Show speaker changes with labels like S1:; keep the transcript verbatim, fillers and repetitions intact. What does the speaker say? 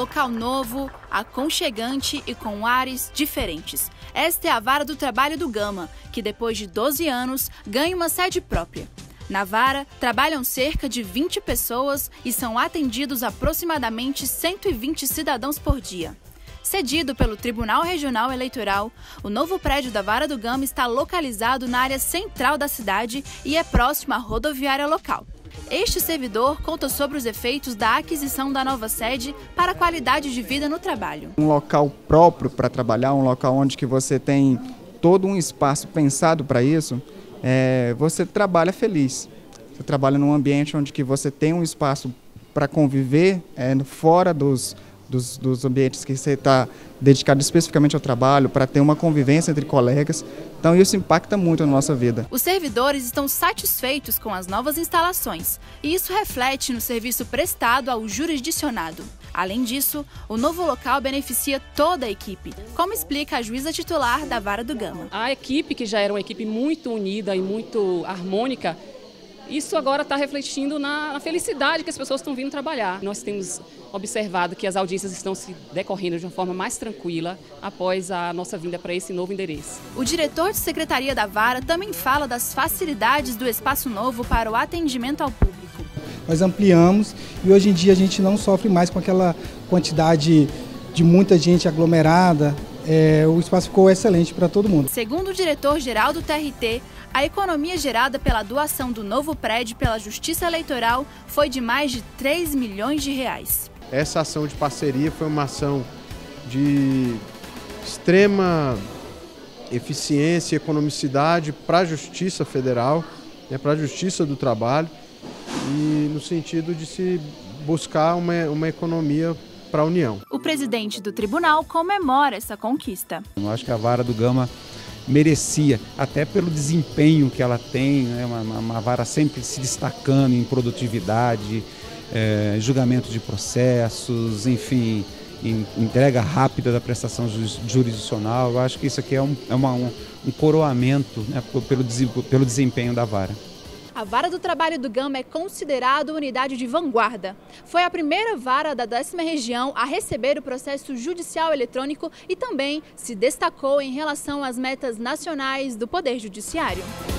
S1: local novo, aconchegante e com ares diferentes. Esta é a Vara do Trabalho do Gama, que depois de doze anos ganha uma sede própria. Na Vara, trabalham cerca de vinte pessoas e são atendidos aproximadamente cento e vinte cidadãos por dia. Cedido pelo Tribunal Regional Eleitoral, o novo prédio da Vara do Gama está localizado na área central da cidade e é próximo à rodoviária local. Este servidor conta sobre os efeitos da aquisição da nova sede para a qualidade de vida no trabalho.
S2: Um local próprio para trabalhar, um local onde que você tem todo um espaço pensado para isso, é, você trabalha feliz. Você trabalha num ambiente onde que você tem um espaço para conviver é, fora dos, dos, dos ambientes que você está dedicado especificamente ao trabalho, para ter uma convivência entre colegas. Então isso impacta muito na nossa vida.
S1: Os servidores estão satisfeitos com as novas instalações e isso reflete no serviço prestado ao jurisdicionado. Além disso, o novo local beneficia toda a equipe, como explica a juíza titular da Vara do Gama.
S3: A equipe, que já era uma equipe muito unida e muito harmônica, isso agora está refletindo na felicidade que as pessoas estão vindo trabalhar. Nós temos observado que as audiências estão se decorrendo de uma forma mais tranquila após a nossa vinda para esse novo endereço.
S1: O diretor de secretaria da Vara também fala das facilidades do espaço novo para o atendimento ao público.
S4: Nós ampliamos e hoje em dia a gente não sofre mais com aquela quantidade de muita gente aglomerada. É, o espaço ficou excelente para todo mundo.
S1: Segundo o diretor-geral do T R T, a economia gerada pela doação do novo prédio pela Justiça Eleitoral foi de mais de três milhões de reais.
S5: Essa ação de parceria foi uma ação de extrema eficiência e economicidade para a Justiça Federal, né, para a Justiça do Trabalho, e no sentido de se buscar uma, uma economia para a União.
S1: O presidente do tribunal comemora essa conquista.
S6: Eu acho que a Vara do Gama merecia, até pelo desempenho que ela tem, né? uma, uma vara sempre se destacando em produtividade, é, julgamento de processos, enfim, em, entrega rápida da prestação jurisdicional. Eu acho que isso aqui é um, é uma, um, um coroamento, né? pelo, pelo desempenho da vara.
S1: A Vara do Trabalho do Gama é considerada unidade de vanguarda. Foi a primeira vara da décima região a receber o processo judicial eletrônico e também se destacou em relação às metas nacionais do Poder Judiciário.